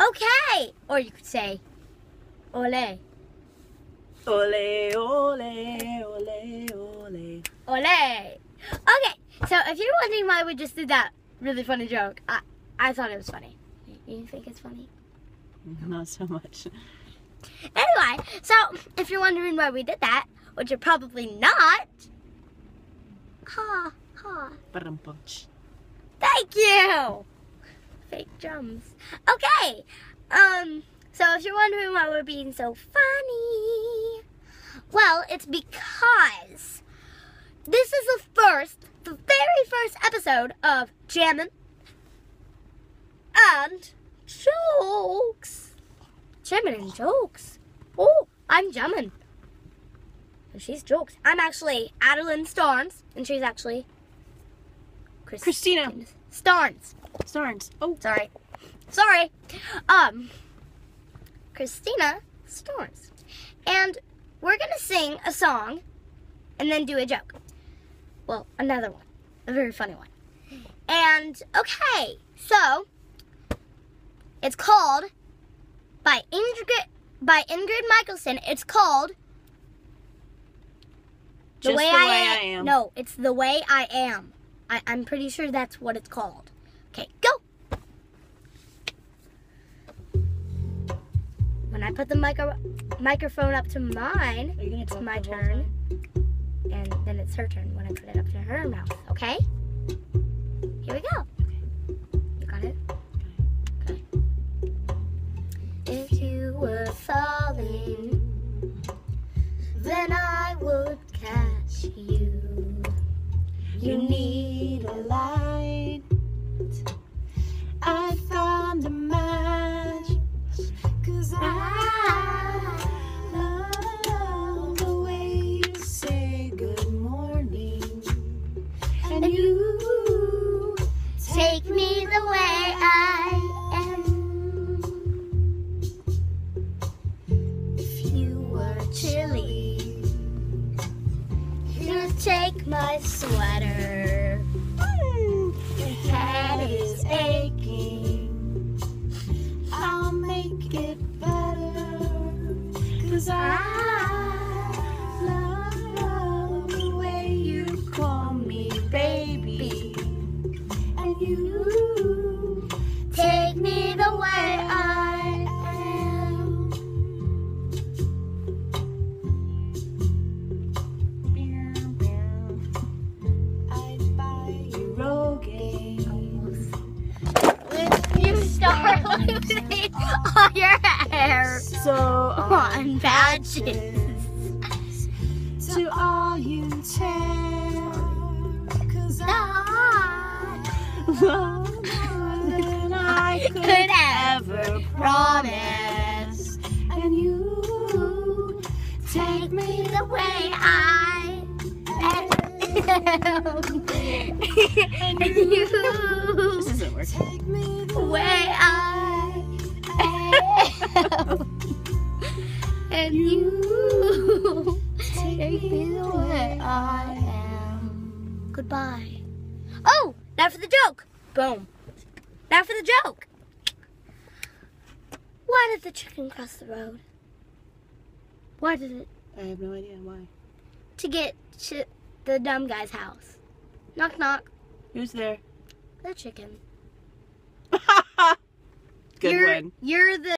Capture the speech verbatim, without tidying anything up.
Okay. Or you could say, ole. Ole, ole, ole, ole. Ole. Okay, so if you're wondering why we just did that really funny joke, I, I thought it was funny. You think it's funny? Not so much. Anyway, so if you're wondering why we did that, which you're probably not, ha, ha. Ba-dum-punch. Thank you. Fake drums. Okay, um, so if you're wondering why we're being so funny, well, it's because this is the first, the very first episode of Jammin' and Jokes. Jammin' and Jokes. Oh, I'm Jammin'. And she's Jokes. I'm actually Adeline Starnes, and she's actually Chris- Christina Starnes. Starnes. Oh, Sorry. Sorry. Um, Christina Starnes. And we're going to sing a song and then do a joke. Well, another one. A very funny one. And, okay, so it's called, by Ingrid, by Ingrid Michaelson, it's called The, Just way, the I, Way am. I Am. No, it's The Way I Am. I, I'm pretty sure that's what it's called. Okay, go. When I put the micro microphone up to mine, Are you gonna it's talk my the whole turn. And then it's her turn when I put it up to her mouth. Okay? Here we go. You got it? Okay. If you were falling, then I would catch you. You need a light. I found a match. Cause I love the way you say good morning. And you Take me the way I am. If you were chilly, you take my sweater. your head is aching. I'll make it better. Cause I love the way you call me baby. And you Take me the way I am. I'd buy you Rogaine. You start losing all your hair So on badges. to all you tell. Cause I love more than I could, Could ever promise. And you take me the way I am. And you This isn't working. Take me the way I am. And you take me the way I am. Goodbye. Oh, now for the joke. Boom. Now for the joke. Why did the chicken cross the road? Why did it? I have no idea why. To get to the dumb guy's house. Knock, knock. Who's there? The chicken. Good you're, one. You're the